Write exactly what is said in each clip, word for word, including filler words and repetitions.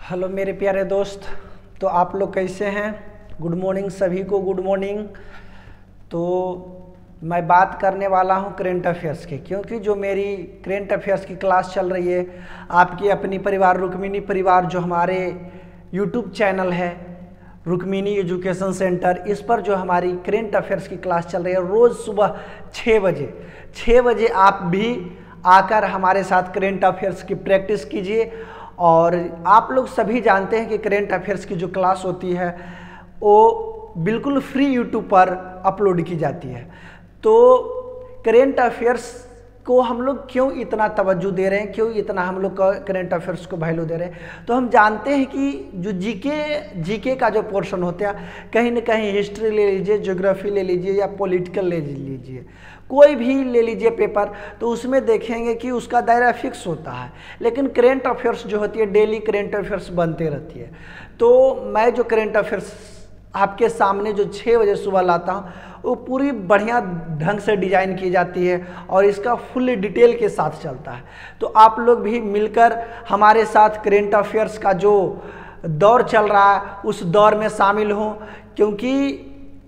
Hello मेरे प्यारे दोस्त, तो आप लोग कैसे हैं? गुड मॉर्निंग सभी को, गुड मॉर्निंग। तो मैं बात करने वाला हूं करेंट अफेयर्स की, क्योंकि जो मेरी करेंट अफेयर्स की क्लास चल रही है आपकी अपनी परिवार रुक्मिनी परिवार, जो हमारे यूट्यूब चैनल है रुक्मिनी एजुकेशन सेंटर, इस पर जो हमारी करेंट अफेयर्स की क्लास चल रही है रोज़ सुबह छः बजे छः बजे आप भी आकर हमारे साथ करेंट अफेयर्स की प्रैक्टिस कीजिए। और आप लोग सभी जानते हैं कि करेंट अफेयर्स की जो क्लास होती है वो बिल्कुल फ्री यूट्यूब पर अपलोड की जाती है। तो करेंट अफेयर्स को हम लोग क्यों इतना तवज्जो दे रहे हैं, क्यों इतना हम लोग करेंट अफेयर्स को वैल्यू दे रहे हैं? तो हम जानते हैं कि जो जीके जीके का जो पोर्शन होता है, कहीं ना कहीं हिस्ट्री ले लीजिए, ज्योग्राफी ले लीजिए या पॉलिटिकल ले लीजिए, कोई भी ले लीजिए पेपर, तो उसमें देखेंगे कि उसका दायरा फिक्स होता है। लेकिन करेंट अफेयर्स जो होती है डेली करेंट अफेयर्स बनते रहती है। तो मैं जो करेंट अफेयर्स आपके सामने जो छः बजे सुबह लाता हूँ वो पूरी बढ़िया ढंग से डिज़ाइन की जाती है और इसका फुल डिटेल के साथ चलता है। तो आप लोग भी मिलकर हमारे साथ करेंट अफेयर्स का जो दौर चल रहा है उस दौर में शामिल हों, क्योंकि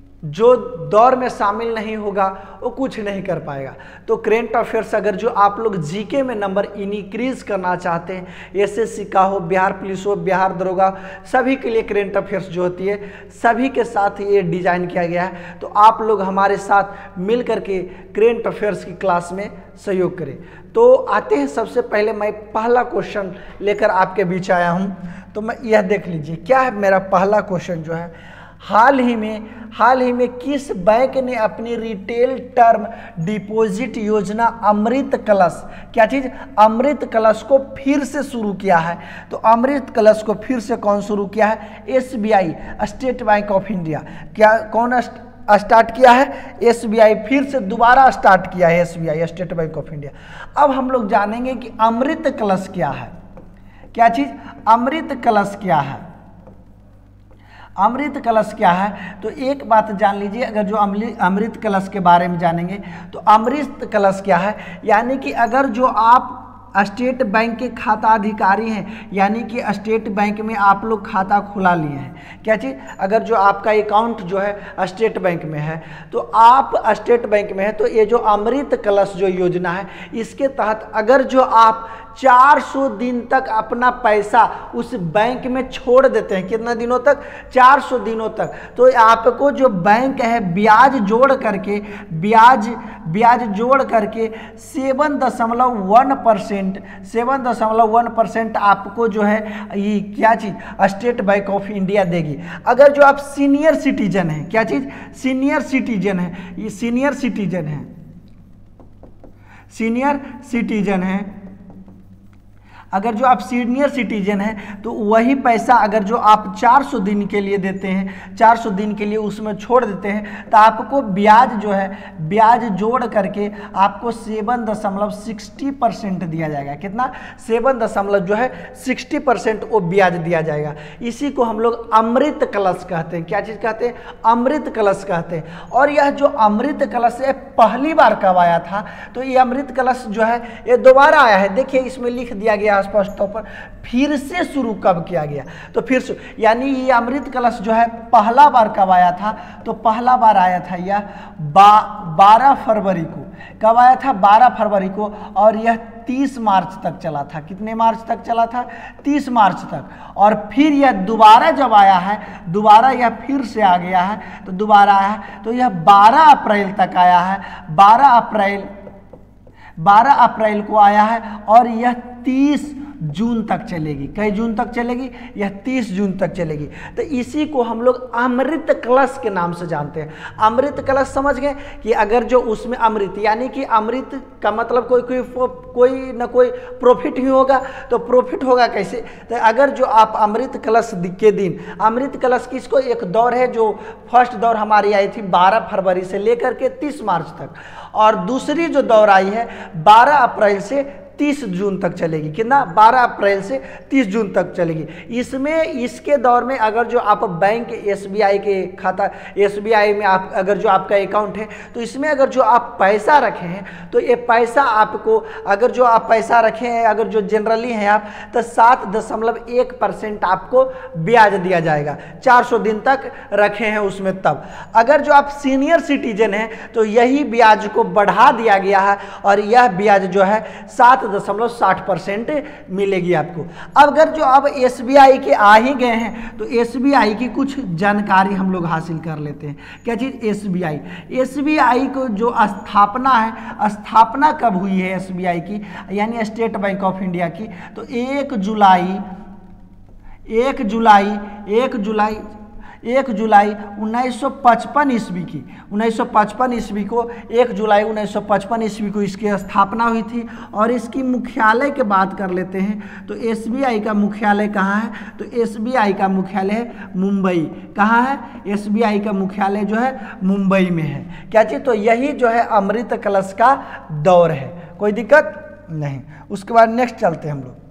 जो दौर में शामिल नहीं होगा वो कुछ नहीं कर पाएगा। तो करेंट अफेयर्स अगर जो आप लोग जीके में नंबर इनक्रीज करना चाहते हैं, एसएससी का हो, बिहार पुलिस हो, बिहार दरोगा, सभी के लिए करेंट अफेयर्स जो होती है सभी के साथ ये डिज़ाइन किया गया है। तो आप लोग हमारे साथ मिल कर के करेंट अफेयर्स की क्लास में सहयोग करें। तो आते हैं, सबसे पहले मैं पहला क्वेश्चन लेकर आपके बीच आया हूँ। तो मैं यह देख लीजिए क्या है मेरा पहला क्वेश्चन जो है, हाल ही में हाल ही में किस बैंक ने अपनी रिटेल टर्म डिपॉजिट योजना अमृत कलश, क्या चीज़, अमृत कलश को फिर से शुरू किया है? तो अमृत कलश को फिर से कौन शुरू किया है? SBI, state bank of India. क्या कौन स्टार्ट किया है? एसबीआई फिर से दोबारा स्टार्ट किया है, SBI state bank of India. अब हम लोग जानेंगे कि अमृत कलश क्या है। क्या चीज़, अमृत कलश क्या है? अमृत कलश क्या है? तो एक बात जान लीजिए, अगर जो अमृत कलश के बारे में जानेंगे तो अमृत कलश क्या है, यानी कि अगर जो आप स्टेट बैंक के खाता अधिकारी हैं, यानी कि स्टेट बैंक में आप लोग खाता खुला लिए हैं, क्या चीज़, अगर जो आपका अकाउंट जो है स्टेट बैंक में है, तो आप स्टेट बैंक में है, तो ये जो अमृत कलश जो योजना है इसके तहत अगर जो आप चार सौ दिन तक अपना पैसा उस बैंक में छोड़ देते हैं, कितना दिनों तक? चार सौ दिनों तक, तो आपको जो बैंक है ब्याज जोड़ करके ब्याज ब्याज जोड़ करके सेवन दशमलव वन परसेंट सेवन दशमलव वन परसेंट आपको जो है ये क्या चीज़, स्टेट बैंक ऑफ इंडिया देगी। अगर जो आप सीनियर सिटीजन हैं, क्या चीज़, सीनियर सिटीजन है, ये सीनियर सिटीजन है सीनियर सिटीजन है अगर जो आप सीनियर सिटीजन हैं तो वही पैसा अगर जो आप चार सौ दिन के लिए देते हैं, चार सौ दिन के लिए उसमें छोड़ देते हैं, तो आपको ब्याज जो है ब्याज जोड़ करके आपको सेवन दशमलव सिक्सटी परसेंट दिया जाएगा। कितना? सेवन दशमलव जो है सिक्सटी परसेंट वो ब्याज दिया जाएगा। इसी को हम लोग अमृत कलश कहते हैं। क्या चीज़ कहते हैं? अमृत कलश कहते हैं। और यह जो अमृत कलश है पहली बार कब आया था? तो ये अमृत कलश जो है ये दोबारा आया है। देखिए इसमें लिख दिया गया स्पष्ट तौर पर, फिर से शुरू कब किया गया? तो फिर से, यानी ये अमृत कलश जो है पहला बार कब आया था? तो पहला बार आया था यह बा, बारह फरवरी को। कब आया था? बारह फरवरी को। और यह तीस मार्च तक चला था। कितने मार्च तक चला था? तीस मार्च तक। और फिर यह दोबारा जब आया है, दोबारा यह फिर से आ गया है, तो दोबारा आया है, तो यह बारह अप्रैल तक आया है। बारह अप्रैल बारह अप्रैल को आया है और यह तीस जून तक चलेगी। कई जून तक चलेगी? यह तीस जून तक चलेगी। तो इसी को हम लोग अमृत कलश के नाम से जानते हैं। अमृत कलश समझ गए कि अगर जो उसमें अमृत, यानी कि अमृत का मतलब कोई कोई कोई ना कोई प्रॉफिट ही होगा। तो प्रॉफिट होगा कैसे? तो अगर जो आप अमृत कलश के दिन, अमृत कलश की इसको एक दौर है, जो फर्स्ट दौर हमारी आई थी बारह फरवरी से लेकर के तीस मार्च तक, और दूसरी जो दौर आई है बारह अप्रैल से तीस जून तक चलेगी। कितना? बारह अप्रैल से तीस जून तक चलेगी। इसमें इसके दौर में अगर जो आप बैंक एसबीआई के खाता एसबीआई में आप अगर जो आपका अकाउंट है तो इसमें अगर जो आप पैसा रखे हैं तो ये पैसा आपको अगर जो आप पैसा रखे हैं अगर जो जनरली हैं आप तो सात दशमलव एक परसेंट आपको ब्याज दिया जाएगा। चार सौ दिन तक रखे हैं उसमें तब। अगर जो आप सीनियर सिटीजन हैं तो यही ब्याज को बढ़ा दिया गया है और यह ब्याज जो है सात दशमलव साठ परसेंट मिलेगी आपको। अब अगर जो अब एसबीआई के आ ही गए हैं तो एसबीआई की कुछ जानकारी हम लोग हासिल कर लेते हैं। क्या चीज़? एसबीआई। एसबीआई को जो स्थापना है, स्थापना कब हुई है एसबीआई की, यानी स्टेट बैंक ऑफ इंडिया की, तो एक जुलाई एक जुलाई एक जुलाई एक जुलाई उन्नीस सौ पचपन ईस्वी की उन्नीस सौ पचपन ईस्वी को एक जुलाई उन्नीस सौ पचपन ईस्वी को इसकी स्थापना हुई थी। और इसकी मुख्यालय की बात कर लेते हैं तो एसबीआई का मुख्यालय कहाँ है? तो एसबीआई का मुख्यालय है मुंबई। कहाँ है? एसबीआई का मुख्यालय जो है मुंबई में है। क्या चीज़? तो यही जो है अमृत कलश का दौर है, कोई दिक्कत नहीं। उसके बाद नेक्स्ट चलते हैं हम लोग।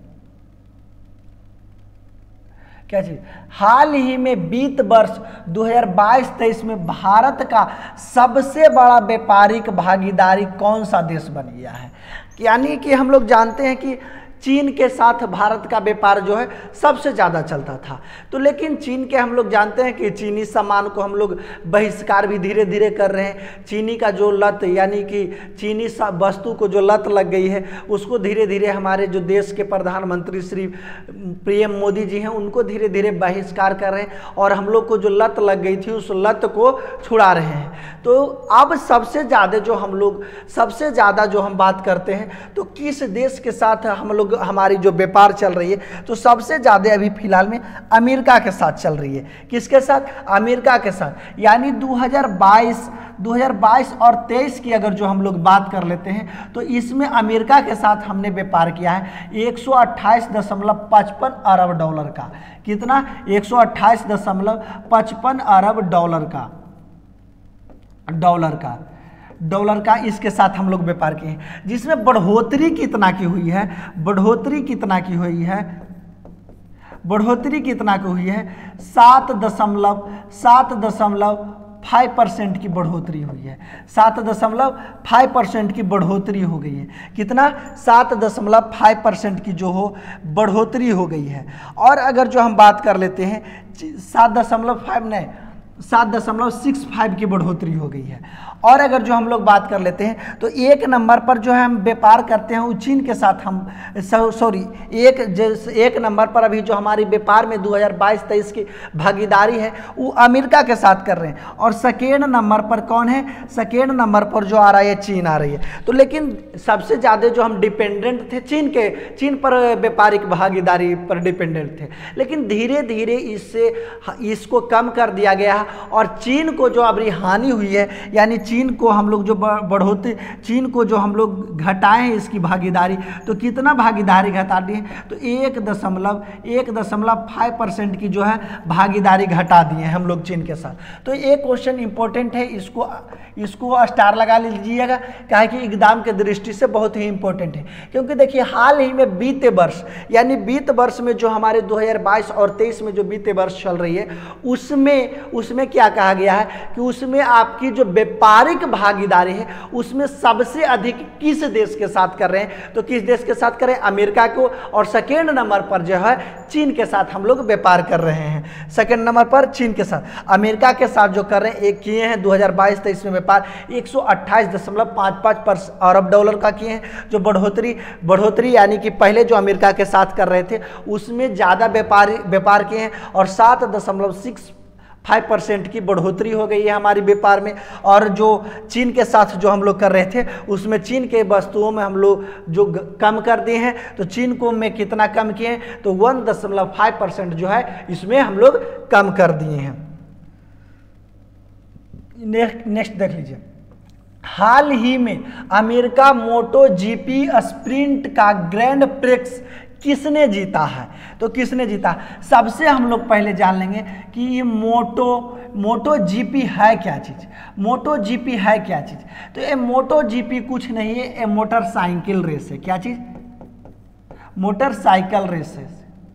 क्या चीज? हाल ही में वित्त वर्ष दो हज़ार बाईस तेईस में भारत का सबसे बड़ा व्यापारिक भागीदारी कौन सा देश बन गया है? यानी कि हम लोग जानते हैं कि चीन के साथ भारत का व्यापार जो है सबसे ज़्यादा चलता था। तो लेकिन चीन के हम लोग जानते हैं कि चीनी सामान को हम लोग बहिष्कार भी धीरे धीरे कर रहे हैं। चीनी का जो लत यानी कि चीनी वस्तु को जो लत लग गई है उसको धीरे धीरे हमारे जो देश के प्रधानमंत्री श्री पीएम मोदी जी हैं उनको धीरे धीरे बहिष्कार कर रहे हैं और हम लोग को जो लत लग गई थी उस लत को छुड़ा रहे हैं। तो अब सबसे ज़्यादा जो हम लोग सबसे ज़्यादा जो हम बात करते हैं तो किस देश के साथ हम लोग हमारी जो व्यापार चल रही है तो सबसे ज़्यादा अभी फिलहाल में अमेरिका के साथ चल रही है। किसके साथ? अमेरिका के साथ। यानी दो हज़ार बाईस और तेईस की अगर जो हम लोग बात कर लेते हैं तो इसमें अमेरिका के साथ हमने व्यापार किया है एक सौ अट्ठाईस दशमलव पचपन अरब डॉलर का। कितना? एक सौ अट्ठाईस दशमलव पचपन अरब डॉलर का डॉलर का डॉलर का इसके साथ हम लोग व्यापार किए हैं। जिसमें बढ़ोतरी कितना की हुई है? बढ़ोतरी कितना की हुई है? बढ़ोतरी कितना की हुई है? सात दशमलव सात दशमलव फाइव परसेंट की बढ़ोतरी हुई है। सात दशमलव फाइव परसेंट की बढ़ोतरी हो गई है। कितना? सात दशमलव फाइव परसेंट की जो हो बढ़ोतरी हो गई है। और अगर जो हम बात कर लेते हैं सात दशमलव फाइव नहीं सात दशमलव सिक्स फाइव की बढ़ोतरी हो गई है। और अगर जो हम लोग बात कर लेते हैं तो एक नंबर पर जो है हम व्यापार करते हैं वो चीन के साथ हम सॉरी एक एक नंबर पर अभी जो हमारी व्यापार में दो हज़ार बाईस तेईस की भागीदारी है वो अमेरिका के साथ कर रहे हैं। और सेकेंड नंबर पर कौन है? सेकेंड नंबर पर जो आ रहा है चीन आ रही है। तो लेकिन सबसे ज़्यादा जो हम डिपेंडेंट थे चीन के चीन पर व्यापारिक भागीदारी पर डिपेंडेंट थे। लेकिन धीरे धीरे इससे इसको कम कर दिया गया है और चीन को जो अभी हानि हुई है यानी चीन को हम लोग जो बढ़ोतरी चीन को जो हम लोग घटाए हैं इसकी भागीदारी तो कितना भागीदारी घटा दी है? तो एक दशमलव एक दशमलव फाइव परसेंट की जो है भागीदारी घटा दी है हम लोग चीन के साथ। तो ये क्वेश्चन इंपॉर्टेंट है, इसको इसको स्टार लगा लीजिएगा क्या कि एग्जाम के दृष्टि से बहुत ही इंपॉर्टेंट है। क्योंकि देखिए हाल ही में बीते वर्ष यानी बीत वर्ष में जो हमारे दो हज़ार बाईस और तेईस में जो बीते वर्ष चल रही है उसमें उसमें क्या कहा गया है कि उसमें आपकी जो व्यापारिक भागीदारी है उसमें सबसे अधिक किस देश के साथ कर रहे हैं? तो किस देश के साथ कर रहे हैं? अमेरिका को। और सेकेंड नंबर पर जो है चीन के साथ हम लोग व्यापार कर रहे हैं। सेकेंड नंबर पर चीन के साथ, अमेरिका के साथ जो कर रहे हैं एक किए हैं दो हज़ार बाईस तेईस में व्यापार एक सौ अट्ठाईस दशमलव पाँच पाँच अरब डॉलर का किए हैं। जो बढ़ोतरी बढ़ोतरी यानी कि पहले जो अमेरिका के साथ कर रहे थे उसमें ज़्यादा व्यापारी व्यापार किए हैं और सात दशमलव सिक्स फाइव परसेंट की बढ़ोतरी हो गई है हमारी व्यापार में। और जो चीन के साथ जो हम लोग कर रहे थे उसमें चीन के वस्तुओं में हम लोग जो कम कर दिए हैं तो चीन को में कितना कम किए हैं? तो वन दशमलव फाइव परसेंट जो है इसमें हम लोग कम कर दिए हैं। नेक्स्ट नेक्स्ट देख लीजिए। हाल ही में अमेरिका मोटो जीपी स्प्रिंट का ग्रैंड प्रिक्स किसने जीता है? तो किसने जीता? सबसे हम लोग पहले जान लेंगे कि ये मोटो मोटो जीपी है क्या चीज़। मोटो जीपी है क्या चीज़? तो ये मोटो जीपी कुछ नहीं है, ये मोटरसाइकिल रेस है। क्या चीज़? मोटरसाइकिल रेस है,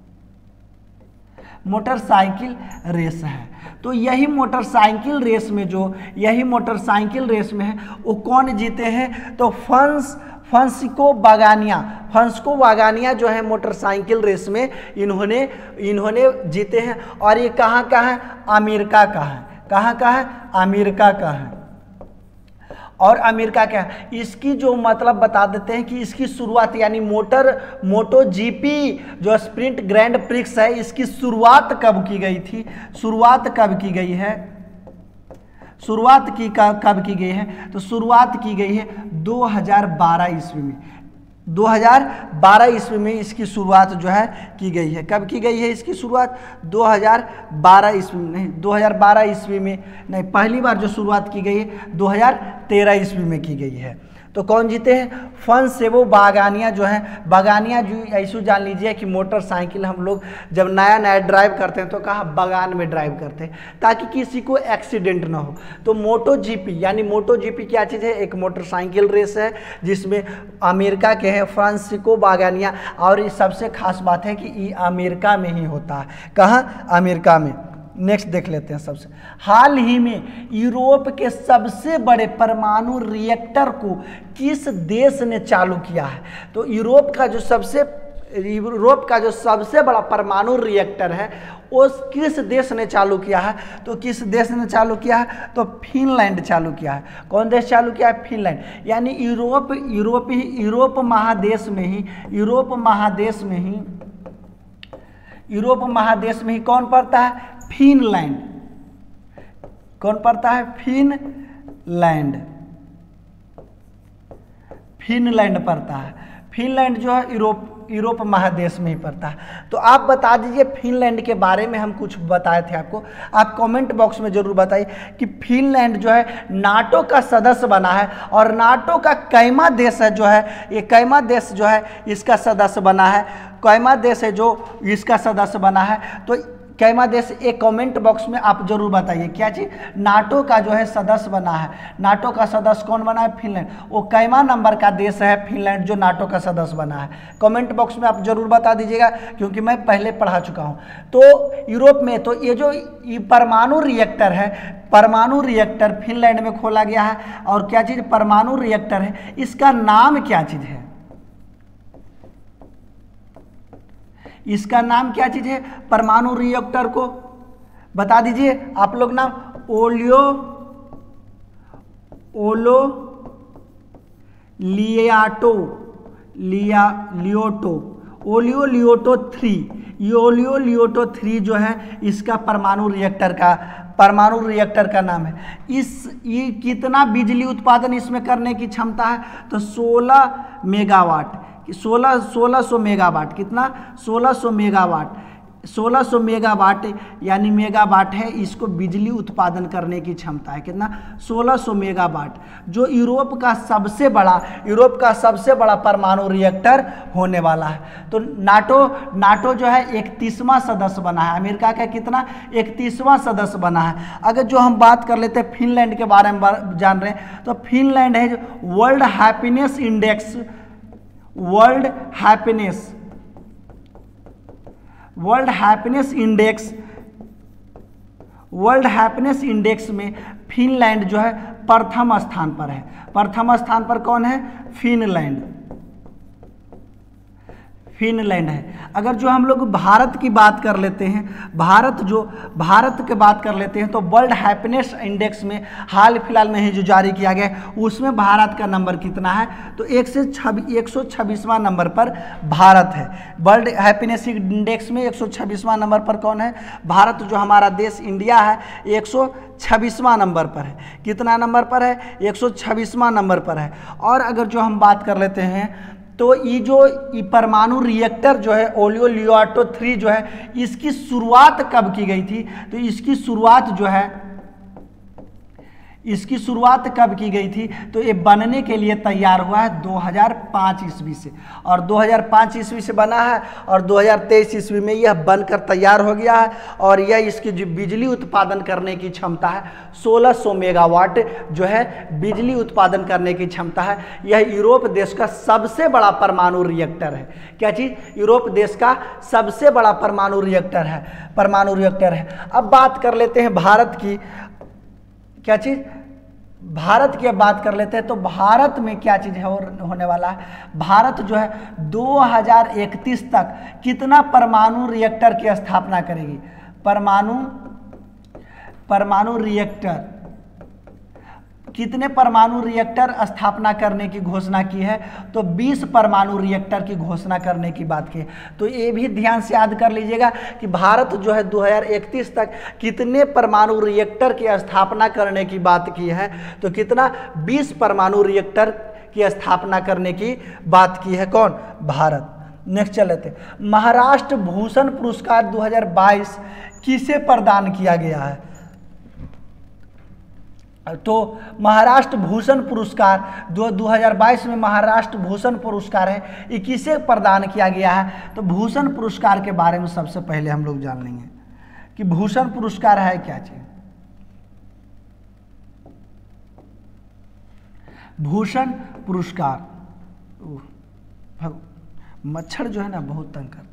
मोटरसाइकिल रेस है। तो यही मोटरसाइकिल रेस में जो यही मोटरसाइकिल रेस में है वो कौन जीते हैं? तो France Francisco Bagnaia Francisco Bagnaia जो है मोटरसाइकिल रेस में इन्होंने इन्होंने जीते हैं। और ये कहाँ का है? अमेरिका का है। कहाँ का है? अमेरिका का है। और अमेरिका क्या है? इसकी जो मतलब बता देते हैं कि इसकी शुरुआत यानी मोटर मोटो जीपी जो स्प्रिंट ग्रैंड प्रिक्स है इसकी शुरुआत कब की गई थी? शुरुआत कब की गई है? शुरुआत की कब की गई है? तो शुरुआत की गई है दो हज़ार बारह ईस्वी में। दो हज़ार बारह ईस्वी में इसकी शुरुआत जो है की गई है। कब की गई है इसकी शुरुआत? दो हज़ार बारह ईस्वी में नहीं, दो हज़ार बारह ईस्वी में नहीं, पहली बार जो शुरुआत की गई है दो हज़ार तेरह ईस्वी में की गई है। तो कौन जीते हैं? फ्रांसिस्को बागानिया जो है। बागानिया जो ऐसे जान लीजिए कि मोटरसाइकिल हम लोग जब नया नया ड्राइव करते हैं तो कहाँ? बागान में ड्राइव करते हैं ताकि किसी को एक्सीडेंट ना हो। तो मोटो जीपी यानी मोटो जीपी क्या चीज़ है? एक मोटरसाइकिल रेस है जिसमें अमेरिका के हैं फ्रांसिस्को बागानिया। और ये सबसे खास बात है कि ये अमेरिका में ही होता है। कहाँ? अमेरिका में। नेक्स्ट देख लेते हैं। सबसे हाल ही में यूरोप के सबसे बड़े परमाणु रिएक्टर को किस देश ने चालू किया है? तो यूरोप का जो सबसे यूरोप का जो सबसे बड़ा परमाणु रिएक्टर है वो किस देश ने चालू किया है? तो किस देश ने चालू किया है? तो फिनलैंड चालू किया है। कौन देश चालू किया है? फिनलैंड। यानी यूरोप यूरोप ही यूरोप महादेश में ही यूरोप महादेश में ही यूरोप महादेश में ही कौन पड़ता है? फिनलैंड। कौन पड़ता है? फिनलैंड। फिनलैंड पड़ता है। फिनलैंड जो है यूरोप यूरोप महादेश में ही पड़ता है। तो आप बता दीजिए फिनलैंड के बारे में हम कुछ बताए थे आपको, आप कमेंट बॉक्स में जरूर बताइए कि फिनलैंड जो है नाटो का सदस्य बना है। और नाटो का कैमा देश है जो है ये कैमा देश जो है इसका सदस्य बना है। कैमा देश है जो इसका सदस्य बना है। तो कैमा देश एक कमेंट बॉक्स में आप जरूर बताइए क्या चीज? नाटो का जो है सदस्य बना है। नाटो का सदस्य कौन बना है? फिनलैंड। वो कैमा नंबर का देश है फिनलैंड जो नाटो का सदस्य बना है। कमेंट बॉक्स में आप जरूर बता दीजिएगा क्योंकि मैं पहले पढ़ा चुका हूँ। तो यूरोप में तो ये जो परमाणु रिएक्टर है परमाणु रिएक्टर फिनलैंड में खोला गया है। और क्या चीज? परमाणु रिएक्टर है। इसका नाम क्या चीज है? इसका नाम क्या चीज है? परमाणु रिएक्टर को बता दीजिए आप लोग नाम। ओलियो ओलो लियाटो लिया लियोटो ओलियो लियोटो थ्री। ये ओलियो लियोटो थ्री जो है इसका परमाणु रिएक्टर का परमाणु रिएक्टर का नाम है। इस ये कितना बिजली उत्पादन इसमें करने की क्षमता है? तो सोलह मेगावाट सोलह सोलह सौ मेगावाट। कितना? सोलह सौ मेगावाट। सोलह सौ मेगावाट यानी मेगावाट है इसको बिजली उत्पादन करने की क्षमता है। कितना? सोलह सौ मेगावाट। जो यूरोप का सबसे बड़ा यूरोप का सबसे बड़ा परमाणु रिएक्टर होने वाला है। तो नाटो नाटो जो है इकतीसवां सदस्य बना है। अमेरिका का कितना? इकतीसवां सदस्य बना है। अगर जो हम बात कर लेते हैं फिनलैंड के बारे में जान रहे हैं तो फिनलैंड है world happiness index world happiness world happiness index world happiness index में फिनलैंड जो है प्रथम स्थान पर है। प्रथम स्थान पर कौन है? फिनलैंड फिनलैंड है। अगर जो हम लोग भारत की बात कर लेते हैं भारत जो भारत की बात कर लेते हैं तो वर्ल्ड हैप्पीनेस इंडेक्स में हाल फिलहाल में ही जो जारी किया गया उसमें भारत का नंबर कितना है? तो एक से छब्बीस एक सौ छब्बीसवां नंबर पर भारत है। वर्ल्ड हैप्पीनेस इंडेक्स में एक सौ छब्बीसवां नंबर पर कौन है? भारत जो हमारा देश इंडिया है एक सौ छब्बीसवां नंबर पर है। कितना नंबर पर है? एक सौ छब्बीसवां नंबर पर है। और अगर जो हम बात कर लेते हैं तो ये जो परमाणु रिएक्टर जो है ओलियो लियोटो थ्री जो है इसकी शुरुआत कब की गई थी? तो इसकी शुरुआत जो है इसकी शुरुआत कब की गई थी? तो ये बनने के लिए तैयार हुआ है दो हज़ार पाँच ईस्वी से, और दो हज़ार पाँच ईस्वी से बना है और दो हज़ार तेईस ईस्वी में यह बनकर तैयार हो गया है। और यह इसकी जो बिजली उत्पादन करने की क्षमता है सोलह सौ मेगावाट जो है बिजली उत्पादन करने की क्षमता है। यह यूरोप देश का सबसे बड़ा परमाणु रिएक्टर है। क्या चीज़? यूरोप देश का सबसे बड़ा परमाणु रिएक्टर है, परमाणु रिएक्टर है। अब बात कर लेते हैं भारत की। क्या चीज़? भारत की बात कर लेते हैं। तो भारत में क्या चीज़ है होने वाला है? भारत जो है दो हज़ार इकतीस तक कितना परमाणु रिएक्टर की स्थापना करेगी? परमाणु परमाणु रिएक्टर कितने परमाणु रिएक्टर स्थापना करने की घोषणा की है? तो बीस परमाणु रिएक्टर की घोषणा करने की बात की है। तो ये भी ध्यान से याद कर लीजिएगा कि भारत जो है दो हज़ार इकतीस तक कितने परमाणु रिएक्टर की स्थापना करने की बात की है? तो कितना? बीस परमाणु रिएक्टर की स्थापना करने की बात की है। कौन? भारत। नेक्स्ट चल लेते हैं। महाराष्ट्र भूषण पुरस्कार दो हज़ार बाईस किसे प्रदान किया गया है? तो महाराष्ट्र भूषण पुरस्कार दो दो हज़ार बाईस में महाराष्ट्र भूषण पुरस्कार है, ये किसे प्रदान किया गया है? तो भूषण पुरस्कार के बारे में सबसे पहले हम लोग जान लेंगे कि भूषण पुरस्कार है क्या चीज। भूषण पुरस्कार, मच्छर जो है ना बहुत तंग करता है।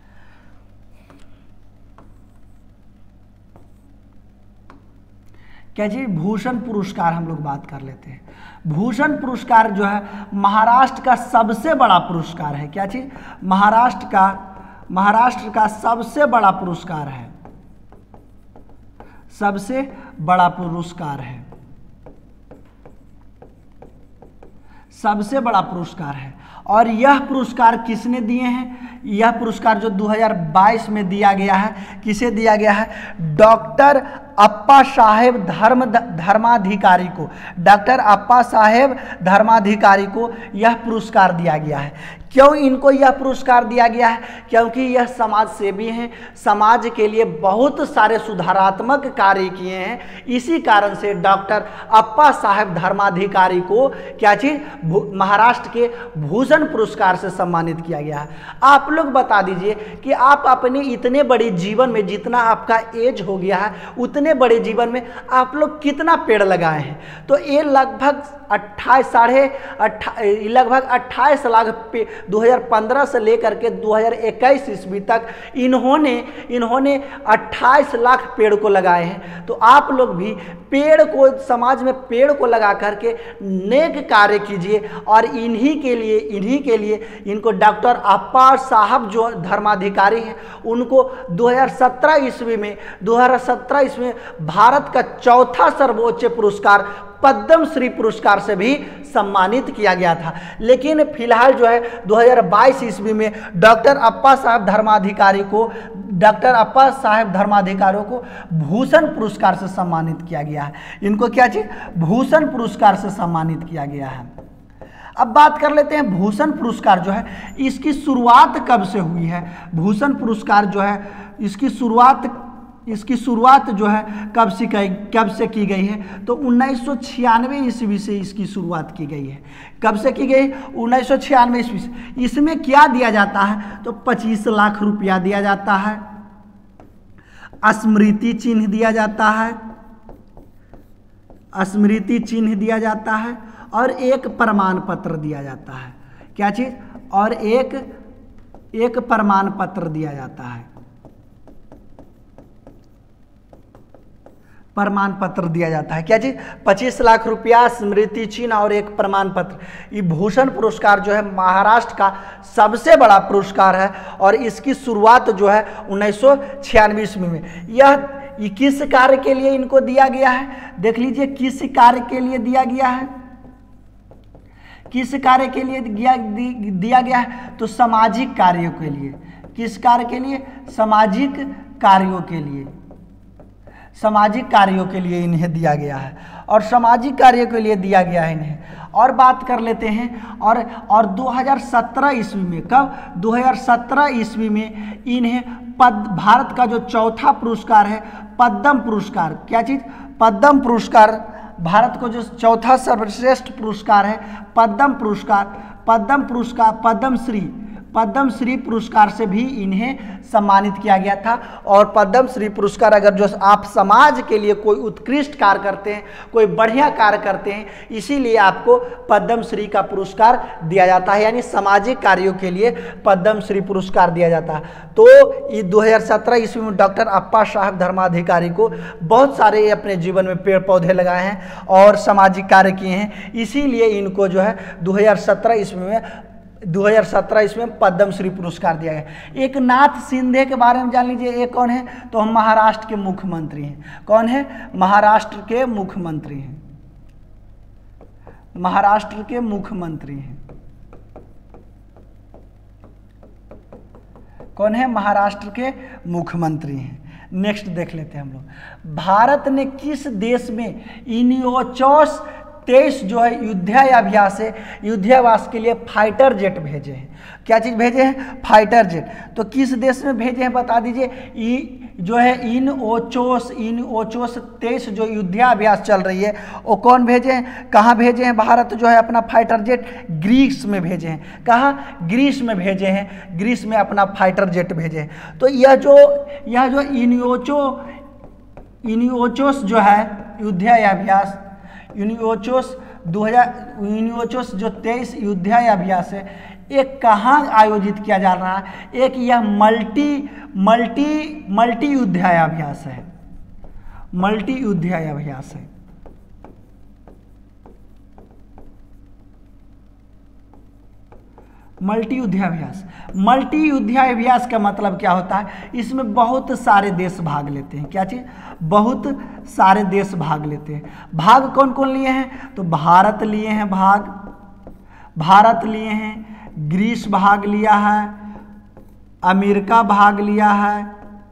क्या जी? भूषण पुरस्कार हम लोग बात कर लेते हैं। भूषण पुरस्कार जो है महाराष्ट्र का सबसे बड़ा पुरस्कार है। क्या चीज? महाराष्ट्र का महाराष्ट्र का सबसे बड़ा पुरस्कार है, सबसे बड़ा पुरस्कार है, सबसे बड़ा पुरस्कार है। और यह पुरस्कार किसने दिए हैं? यह पुरस्कार जो दो हज़ार बाईस में दिया गया है, किसे दिया गया है? डॉक्टर अप्पा साहेब धर्म धर्माधिकारी को, डॉक्टर अप्पा साहेब धर्माधिकारी को यह पुरस्कार दिया गया है। क्यों इनको यह पुरस्कार दिया गया है? क्योंकि यह समाज सेवी हैं, समाज के लिए बहुत सारे सुधारात्मक कार्य किए हैं। इसी कारण से डॉक्टर अप्पा साहेब धर्माधिकारी को क्या चीज? महाराष्ट्र के भूषण पुरस्कार से सम्मानित किया गया है। आप लोग बता दीजिए कि आप अपने इतने बड़े जीवन में, जितना आपका एज हो गया है, उतने बड़े जीवन में आप लोग कितना पेड़ लगाए हैं? तो ये लगभग अट्ठाईस साढ़े अट्ठा लगभग अट्ठाईस लाख पे दो हज़ार पंद्रह से लेकर के दो हज़ार इक्कीस ईस्वी तक इन्होंने इन्होंने अट्ठाईस लाख पेड़ को लगाए हैं। तो आप लोग भी पेड़ को, समाज में पेड़ को लगा करके नेक कार्य कीजिए। और इन्हीं के लिए इन्हीं के लिए इनको डॉक्टर अप्पा साहब जो धर्माधिकारी हैं, उनको दो हज़ार सत्रह ईस्वी में दो हज़ार सत्रह ईस्वी में भारत का चौथा सर्वोच्च पुरस्कार पद्म श्री पुरस्कार से भी सम्मानित किया गया था। लेकिन फिलहाल जो है दो हज़ार बाईस ईस्वी में डॉक्टर अप्पा साहब धर्माधिकारी को डॉक्टर अप्पा साहब धर्माधिकारियों को भूषण पुरस्कार से सम्मानित किया गया है। इनको क्या चीज? भूषण पुरस्कार से सम्मानित किया गया है। अब बात कर लेते हैं भूषण पुरस्कार जो है इसकी शुरुआत कब से हुई है? भूषण पुरस्कार जो है इसकी शुरुआत इसकी शुरुआत जो है कब से कब से की गई है? तो उन्नीस सौ छियानवे ईस्वी से इसकी शुरुआत की गई है। कब से की गई? उन्नीस सौ छियानवे ईस्वी से। इसमें क्या दिया जाता है? तो पच्चीस लाख रुपया दिया जाता है, स्मृति चिन्ह दिया जाता है, स्मृति चिन्ह दिया जाता है और एक प्रमाण पत्र दिया जाता है। क्या चीज? और एक एक प्रमाण पत्र दिया जाता है, प्रमाण पत्र दिया जाता है। क्या चीज? पच्चीस लाख रुपया, स्मृति चिन्ह और एक प्रमाण पत्र। ये भूषण पुरस्कार जो है महाराष्ट्र का सबसे बड़ा पुरस्कार है और इसकी शुरुआत जो है उन्नीस सौ छियानवे ईस्वी में। यह ये किस कार्य के लिए इनको दिया गया है? देख लीजिए किस कार्य के लिए दिया गया है, किस कार्य के लिए दिया, दिया गया है? तो सामाजिक कार्यों के लिए। किस कार्य के लिए? सामाजिक कार्यों के लिए, सामाजिक कार्यों के लिए इन्हें दिया गया है और सामाजिक कार्यों के लिए दिया गया है इन्हें। और बात कर लेते हैं और और दो हज़ार सत्रह ईस्वी में, कब? दो हज़ार सत्रह ईस्वी में इन्हें पद भारत का जो चौथा पुरस्कार है पद्म पुरस्कार, क्या चीज? पद्म पुरस्कार भारत को जो चौथा सर्वश्रेष्ठ पुरस्कार है पद्म पुरस्कार, पद्म पुरस्कार पद्मश्री पद्मश्री पुरस्कार से भी इन्हें सम्मानित किया गया था। और पद्मश्री पुरस्कार अगर जो आप समाज के लिए कोई उत्कृष्ट कार्य करते हैं, कोई बढ़िया कार्य करते हैं, इसीलिए आपको पद्मश्री का पुरस्कार दिया जाता है, यानी सामाजिक कार्यों के लिए पद्मश्री पुरस्कार दिया जाता है। तो ये दो हज़ार सत्रह ईस्वी में डॉक्टर अप्पा साहब धर्माधिकारी को बहुत सारे अपने जीवन में पेड़ पौधे लगाए हैं और सामाजिक कार्य किए हैं, इसीलिए इनको जो है दो हज़ार सत्रह ईस्वी में दो हज़ार सत्रह इसमें पद्मश्री पुरस्कार दिया गया। एक नाथ शिंदे के बारे में जान लीजिए, ये कौन है? तो हम महाराष्ट्र के मुख्यमंत्री हैं। कौन है? महाराष्ट्र के मुख्यमंत्री हैं, महाराष्ट्र के मुख्यमंत्री हैं। कौन है? महाराष्ट्र के मुख्यमंत्री हैं। नेक्स्ट देख लेते हैं हम लोग। भारत ने किस देश में इनियोचोस तेईस जो है युद्धाभ्यास है, युद्धाभ्यास के लिए फाइटर जेट भेजे हैं? क्या चीज़ भेजे हैं? Fighter jet. तो किस देश में भेजे हैं बता दीजिए। ई जो है इन ओचोस इन ओचोस तेईस जो युद्धाभ्यास चल रही है वो कौन भेजे हैं? कहाँ भेजे हैं? भारत जो है अपना फाइटर जेट ग्रीस में भेजे हैं। कहाँ? ग्रीस में भेजे हैं, ग्रीस में अपना फाइटर जेट भेजे हैं। तो यह जो यह जो इनियोचो इनियोचोस जो है युद्धाभ्यास यूनियोचोस दो हज़ार यूनियोचोस जो तेईस युद्धाभ्यास है, एक कहाँ आयोजित किया जा रहा है? एक यह मल्टी मल्टी मल्टी युद्धाभ्यास है, मल्टी युद्धाभ्यास है। मल्टी युद्धाभ्यास मल्टी युद्धाभ्यास का मतलब क्या होता है? इसमें बहुत सारे देश भाग लेते हैं। क्या चीज़? बहुत सारे देश भाग लेते हैं। भाग कौन कौन लिए हैं? तो भारत लिए हैं भाग, भारत लिए हैं, ग्रीस भाग लिया है, अमेरिका भाग लिया है,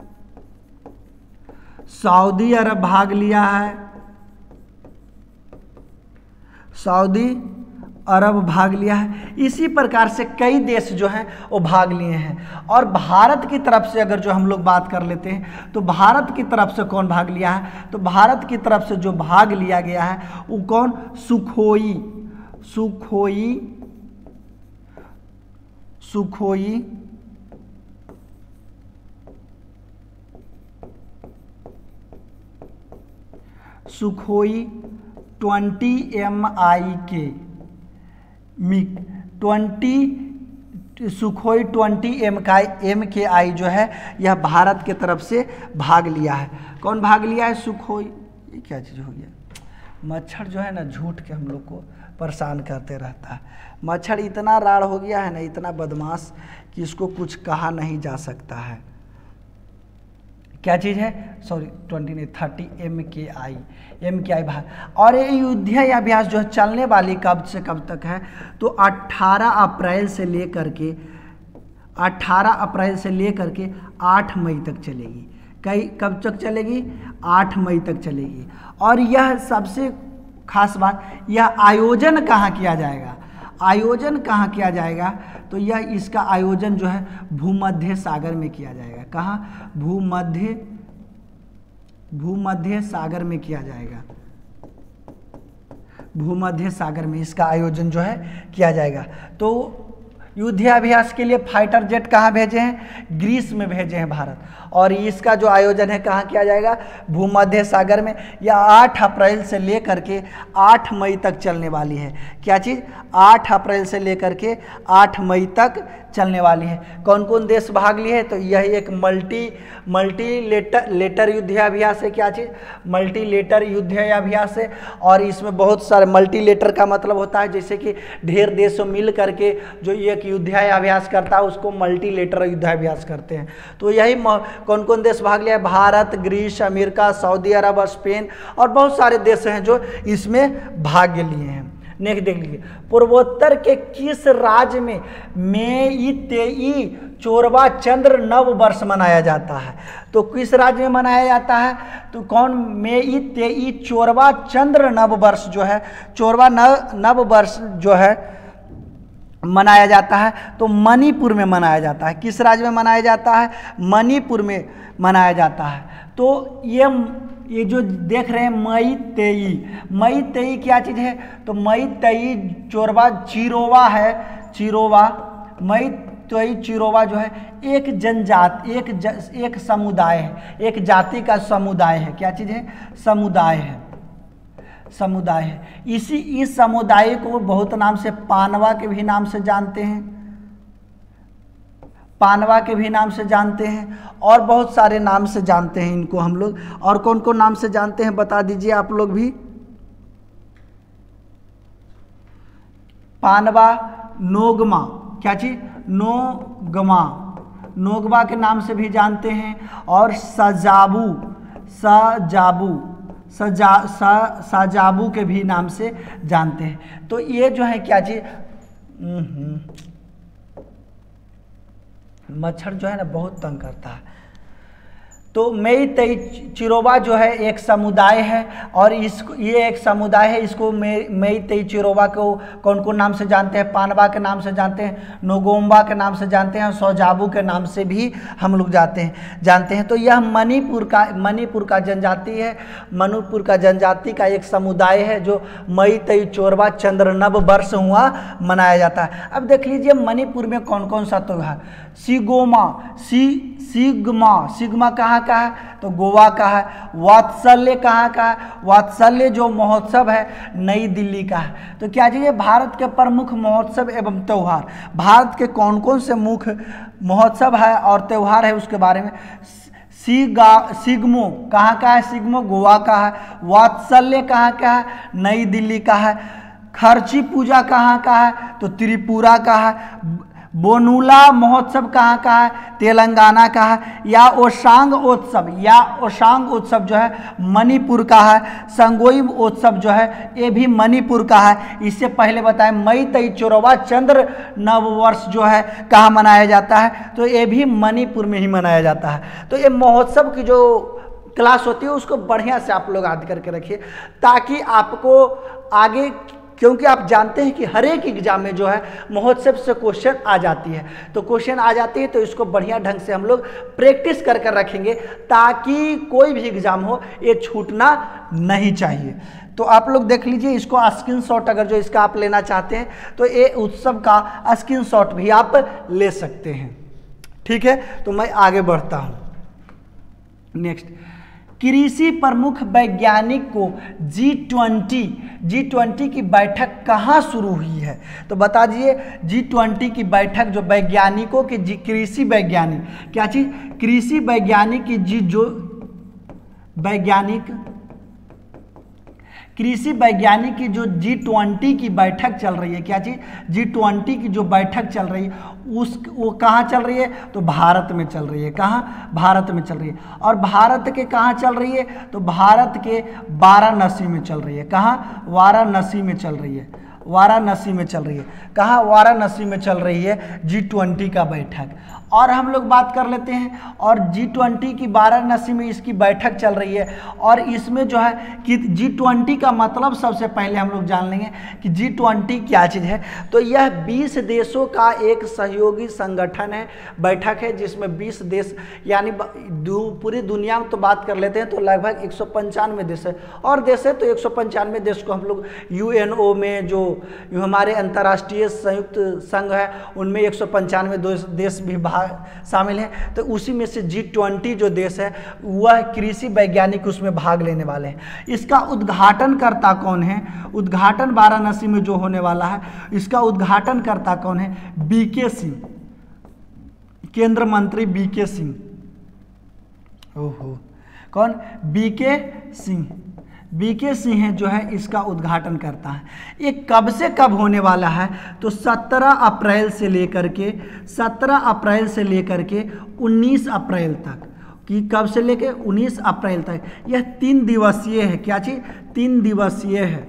सऊदी अरब भाग लिया है, सऊदी अरब भाग लिया है। इसी प्रकार से कई देश जो हैं वो भाग लिए हैं। और भारत की तरफ से अगर जो हम लोग बात कर लेते हैं तो भारत की तरफ से कौन भाग लिया है? तो भारत की तरफ से जो भाग लिया गया है वो कौन? Sukhoi Sukhoi Sukhoi Sukhoi twenty M I के MiG twenty Sukhoi twenty M का एम के आई जो है यह भारत के तरफ से भाग लिया है। कौन भाग लिया है? सुखोई। ये क्या चीज़ हो गया? मच्छर जो है ना झूठ के हम लोग को परेशान करते रहता है। मच्छर इतना राड़ हो गया है ना, इतना बदमाश कि इसको कुछ कहा नहीं जा सकता है। क्या चीज़ है? सॉरी ट्वेंटी नहीं thirty M K I M K आई भाग। और ये युद्धाभ्यास जो है चलने वाली कब से कब तक है? तो अट्ठारह अप्रैल से लेकर के अट्ठारह अप्रैल से लेकर के आठ मई तक चलेगी। कई कब तक चलेगी? आठ मई तक चलेगी। और यह सबसे खास बात, यह आयोजन कहाँ किया जाएगा? आयोजन कहाँ किया जाएगा? तो यह इसका आयोजन जो है भूमध्य सागर में किया जाएगा। कहाँ? भूमध्य भूमध्य सागर में किया जाएगा। भूमध्य सागर में इसका आयोजन जो है किया जाएगा। तो युद्धाभ्यास के लिए फाइटर जेट कहाँ भेजे हैं? ग्रीस में भेजे हैं भारत। और इसका जो आयोजन है कहाँ किया जाएगा? भूमध्य सागर में। यह आठ अप्रैल से लेकर के आठ मई तक चलने वाली है। क्या चीज़? आठ अप्रैल से लेकर के आठ मई तक चलने वाली है। कौन कौन देश भाग लिए हैं? तो यह एक मल्टी मल्टी लेटर लेटर युद्धाभ्यास है। क्या चीज़? मल्टी लेटर युद्धाभ्यास है। और इसमें बहुत सारे मल्टी लेटर का मतलब होता है जैसे कि ढेर देशों मिल करके जो एक युद्धाभ्यास करता है उसको मल्टी लेटर युद्धाभ्यास करते हैं। तो यही कौन कौन देश भाग लिया? भारत, ग्रीस, अमेरिका, सऊदी अरब, स्पेन और बहुत सारे देश हैं जो इसमें भाग लिए हैं। नेक्स्ट देख लीजिए। पूर्वोत्तर के किस राज्य में मई तेई चौरवा चंद्र नव वर्ष मनाया जाता है? तो किस राज्य में मनाया जाता है? तो कौन? मई तेई चौरवा चंद्र नव वर्ष जो है, चौरवा नव नव वर्ष जो है मनाया जाता है तो मणिपुर में मनाया जाता है। किस राज्य में मनाया जाता है? मणिपुर में मनाया जाता है। तो ये ये जो देख रहे हैं मई तेई, मई तेई क्या चीज़ है? तो मई तेई चोरवा चिरोवा है, चिरोवा मई तेई चिरोवा जो है एक जनजात एक ज, एक समुदाय है, एक जाति का समुदाय है। क्या चीज़ है? समुदाय है, समुदाय है। इसी इस समुदाय को बहुत नाम से पानवा के भी नाम से जानते हैं, पानवा के भी नाम से जानते हैं और बहुत सारे नाम से जानते हैं इनको हम लोग। और कौन कौन नाम से जानते हैं बता दीजिए आप लोग भी। पानवा, नोगमा, क्या चीज? नोगमा, नोगमा के नाम से भी जानते हैं। और सजाबू, सजाबू, सजा स सजाबू के भी नाम से जानते हैं। तो ये जो है क्या चीज, मच्छर जो है ना बहुत तंग करता है। तो मई तेई चिरोवा जो है एक समुदाय है और इसको ये एक समुदाय है, इसको मई तेई चिरोवा को कौन कौन नाम से जानते हैं? पानवा के नाम से जानते हैं, नोगोम्बा के नाम से जानते हैं, सौजाबू के नाम से भी हम लोग जाते हैं जानते हैं। तो यह मणिपुर का मणिपुर का जनजाति है, मणिपुर का जनजाति का एक समुदाय है जो मई तेई चोरवा चंद्र नव वर्ष हुआ मनाया जाता है। अब देख लीजिए मणिपुर में कौन कौन सा त्योहार, सिगोमा, सी सिग्मा, सिग्मा कहाँ का है? तो गोवा का है। वात्सल्य कहाँ का है? वात्सल्य जो महोत्सव है नई दिल्ली का है। तो क्या चाहिए? भारत के प्रमुख महोत्सव एवं त्यौहार, भारत के कौन कौन से मुख्य महोत्सव है और त्यौहार है उसके बारे में। सिगा सिग्मो कहाँ का है? सिग्मो गोवा का है। वात्सल्य कहाँ का है? नई दिल्ली का है। खर्ची पूजा कहाँ का है? तो त्रिपुरा का है। बोनुला महोत्सव कहाँ का है? तेलंगाना का है। या ओशांग उत्सव, या ओशांग उत्सव जो है मणिपुर का है। संगोई उत्सव जो है ये भी मणिपुर का है। इससे पहले बताएं मई तेई चोरवा चंद्र नव वर्ष जो है कहाँ मनाया जाता है? तो ये भी मणिपुर में ही मनाया जाता है। तो ये महोत्सव की जो क्लास होती है उसको बढ़िया से आप लोग याद करके रखिए ताकि आपको आगे, क्योंकि आप जानते हैं कि हर एक एग्जाम में जो है महोत्सव से क्वेश्चन आ जाती है, तो क्वेश्चन आ जाती है तो इसको बढ़िया ढंग से हम लोग प्रैक्टिस कर कर रखेंगे ताकि कोई भी एग्जाम हो ये छूटना नहीं चाहिए। तो आप लोग देख लीजिए इसको स्क्रीनशॉट, अगर जो इसका आप लेना चाहते हैं तो ये उत्सव का स्क्रीनशॉट भी आप ले सकते हैं। ठीक है, तो मैं आगे बढ़ता हूँ। नेक्स्ट, कृषि प्रमुख वैज्ञानिक को जी ट्वेंटी जी ट्वेंटी की बैठक कहाँ शुरू हुई है? तो बता दीजिए जी ट्वेंटी की बैठक जो वैज्ञानिकों की जी कृषि वैज्ञानिक, क्या चीज? कृषि वैज्ञानिक की जी जो वैज्ञानिक कृषि वैज्ञानिक की जो जी ट्वेंटी की बैठक चल रही है, क्या चीज? जी ट्वेंटी की जो बैठक चल रही है उस वो कहाँ चल रही है? तो भारत में चल रही है। कहाँ? भारत में चल रही है। और भारत के कहाँ चल रही है? तो भारत के वाराणसी में चल रही है। कहाँ? वाराणसी में चल रही है। वाराणसी में चल रही है। कहाँ? वाराणसी में चल रही है जी ट्वेंटी का बैठक। और हम लोग बात कर लेते हैं, और जी ट्वेंटी की वाराणसी में इसकी बैठक चल रही है। और इसमें जो है कि जी ट्वेंटी का मतलब सबसे पहले हम लोग जान लेंगे कि जी ट्वेंटी क्या चीज़ है। तो यह बीस देशों का एक सहयोगी संगठन है, बैठक है जिसमें बीस देश, यानी पूरी दुनिया में तो बात कर लेते हैं तो लगभग एक सौ पंचानवे देश है, और देश है तो एक सौ पंचानवे देश को हम लोग यू एन ओ में जो हमारे अंतर्राष्ट्रीय संयुक्त संघ है उनमें एक सौ पंचानवे देश भी भाग शामिल हैं। तो उसी में से जी ट्वेंटी जो देश है वह कृषि वैज्ञानिक उसमें भाग लेने वाले हैं। इसका उद्घाटनकर्ता कौन है? उद्घाटन वाराणसी में जो होने वाला है इसका उद्घाटनकर्ता कौन है? बी के सिंह, केंद्र मंत्री बी के सिंह। ओहो, कौन? बी के सिंह। बी के सिंह जो है इसका उद्घाटन करता है। ये कब से कब होने वाला है? तो सत्रह अप्रैल से लेकर के सत्रह अप्रैल से लेकर के उन्नीस अप्रैल तक, कि कब से लेकर उन्नीस अप्रैल तक यह तीन दिवसीय है। क्या चीज? तीन दिवसीय है।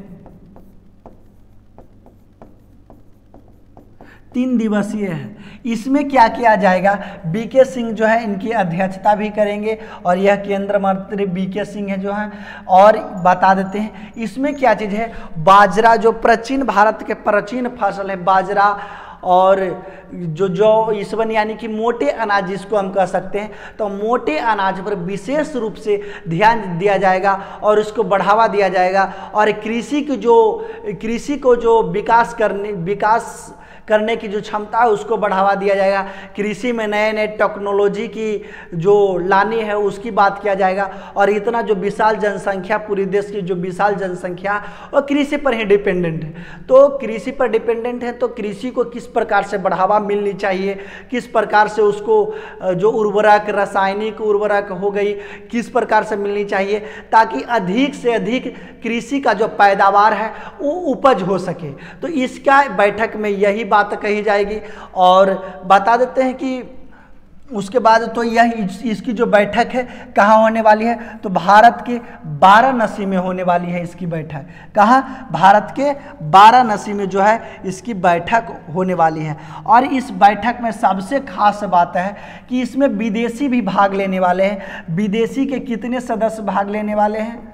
तीन दिवसीय है। इसमें क्या किया जाएगा? बी के सिंह जो है इनकी अध्यक्षता भी करेंगे, और यह केंद्र मंत्री बी के सिंह है जो है। और बता देते हैं इसमें क्या चीज़ है? बाजरा, जो प्राचीन भारत के प्राचीन फसल है बाजरा, और जो जो इसवन यानी कि मोटे अनाज जिसको हम कह सकते हैं, तो मोटे अनाज पर विशेष रूप से ध्यान दिया जाएगा और इसको बढ़ावा दिया जाएगा। और कृषि की जो कृषि को जो विकास करने विकास करने की जो क्षमता है उसको बढ़ावा दिया जाएगा। कृषि में नए नए टेक्नोलॉजी की जो लानी है उसकी बात किया जाएगा। और इतना जो विशाल जनसंख्या, पूरे देश की जो विशाल जनसंख्या वो कृषि पर ही डिपेंडेंट है, तो कृषि पर डिपेंडेंट है तो कृषि को किस प्रकार से बढ़ावा मिलनी चाहिए, किस प्रकार से उसको जो उर्वरक, रासायनिक उर्वरक हो गई, किस प्रकार से मिलनी चाहिए ताकि अधिक से अधिक कृषि का जो पैदावार है वो उपज हो सके। तो इसका बैठक में यही बात कही जाएगी। और बता देते हैं कि उसके बाद तो यह इस, इसकी जो बैठक है कहाँ होने वाली है, तो भारत के वाराणसी में होने वाली है इसकी बैठक। कहाँ? भारत के वाराणसी में जो है इसकी बैठक होने वाली है। और इस बैठक में सबसे खास बात है कि इसमें विदेशी भी भाग लेने वाले हैं। विदेशी के कितने सदस्य भाग लेने वाले हैं?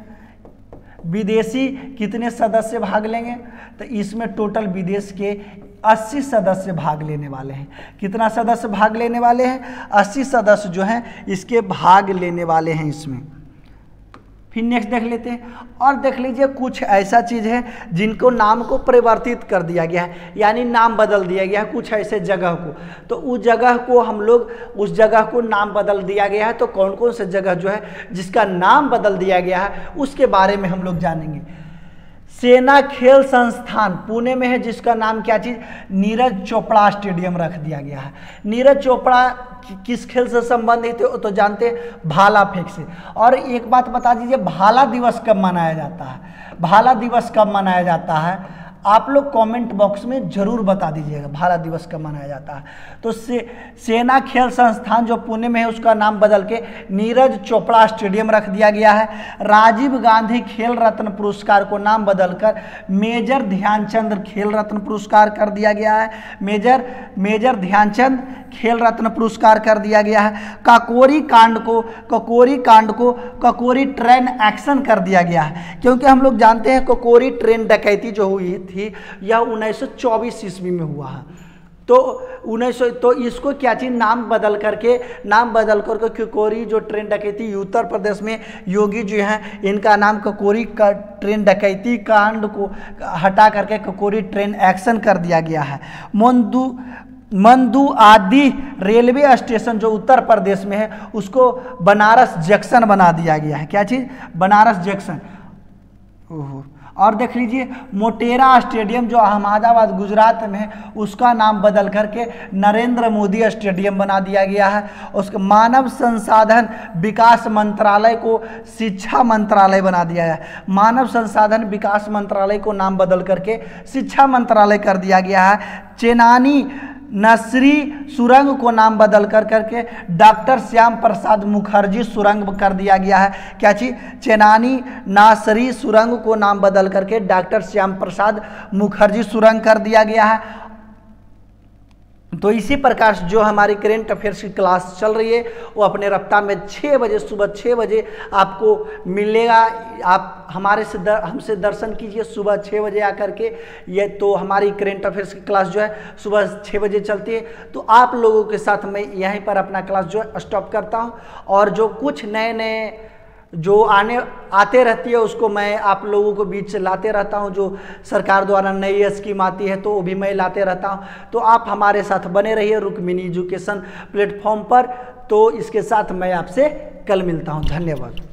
विदेशी कितने सदस्य भाग लेंगे? तो इसमें टोटल विदेश के अस्सी सदस्य भाग लेने वाले हैं। कितना सदस्य भाग लेने वाले हैं? अस्सी सदस्य जो हैं इसके भाग लेने वाले हैं इसमें। फिर नेक्स्ट देख लेते हैं। और देख लीजिए कुछ ऐसा चीज़ है जिनको नाम को परिवर्तित कर दिया गया है, यानी नाम बदल दिया गया है कुछ ऐसे जगह को। तो उस जगह को हम लोग उस जगह को नाम बदल दिया गया है, तो कौन कौन से जगह जो है जिसका नाम बदल दिया गया है उसके बारे में हम लोग जानेंगे। सेना खेल संस्थान पुणे में है जिसका नाम क्या चीज़? नीरज चोपड़ा स्टेडियम रख दिया गया है। नीरज चोपड़ा किस खेल से संबंधित है तो जानते हैं, भाला फेंक से। और एक बात बता दीजिए, भाला दिवस कब मनाया जाता है? भाला दिवस कब मनाया जाता है आप लोग कमेंट बॉक्स में जरूर बता दीजिएगा, भाला दिवस कब मनाया जाता है। तो से, सेना खेल संस्थान जो पुणे में है उसका नाम बदल के नीरज चोपड़ा स्टेडियम रख दिया गया है। राजीव गांधी खेल रत्न पुरस्कार को नाम बदलकर मेजर ध्यानचंद खेल रत्न पुरस्कार कर दिया गया है। मेजर मेजर ध्यानचंद खेल रत्न पुरस्कार कर दिया गया है। काकोरी कांड को ककोरी कांड को ककोरी ट्रेन एक्शन कर दिया गया है, क्योंकि हम लोग जानते हैं ककोरी ट्रेन डकैती जो हुई थी यह उन्नीस सौ चौबीस ईस्वी में हुआ है। तो उन्नीस सौ तो इसको क्या चीज नाम बदल करके नाम बदल करके ककोरी जो ट्रेन डकैती उत्तर प्रदेश में योगी जो हैं इनका नाम ककोरी का ट्रेन डकैती कांड को हटा करके ककोरी ट्रेन एक्शन कर दिया गया है। मंदू मंदू आदि रेलवे स्टेशन जो उत्तर प्रदेश में है उसको बनारस जंक्शन बना दिया गया है। क्या चीज़? बनारस जंक्शन। ओहो। और देख लीजिए मोटेरा स्टेडियम जो अहमदाबाद गुजरात में है उसका नाम बदल करके नरेंद्र मोदी स्टेडियम बना दिया गया है। उसके मानव संसाधन विकास मंत्रालय को शिक्षा मंत्रालय बना दिया है। मानव संसाधन विकास मंत्रालय को नाम बदल करके शिक्षा मंत्रालय कर दिया गया है। चेनानी नसरी सुरंग को नाम बदल कर करके डॉक्टर श्याम प्रसाद मुखर्जी सुरंग कर दिया गया है। क्या चीज? चेनानी नासरी सुरंग को नाम बदल करके डॉक्टर श्याम प्रसाद मुखर्जी सुरंग कर दिया गया है। तो इसी प्रकार से जो हमारी करेंट अफेयर्स की क्लास चल रही है वो अपने रफ्तार में छः बजे सुबह छः बजे आपको मिलेगा। आप हमारे से दर, हमसे दर्शन कीजिए सुबह छः बजे आकर के। ये तो हमारी करेंट अफेयर्स की क्लास जो है सुबह छः बजे चलती है। तो आप लोगों के साथ मैं यहीं पर अपना क्लास जो है स्टॉप करता हूँ, और जो कुछ नए नए जो आने आते रहती है उसको मैं आप लोगों को बीच से लाते रहता हूं। जो सरकार द्वारा नई स्कीम आती है तो वो भी मैं लाते रहता हूं। तो आप हमारे साथ बने रहिए रुक्मिणी एजुकेशन प्लेटफॉर्म पर। तो इसके साथ मैं आपसे कल मिलता हूं। धन्यवाद।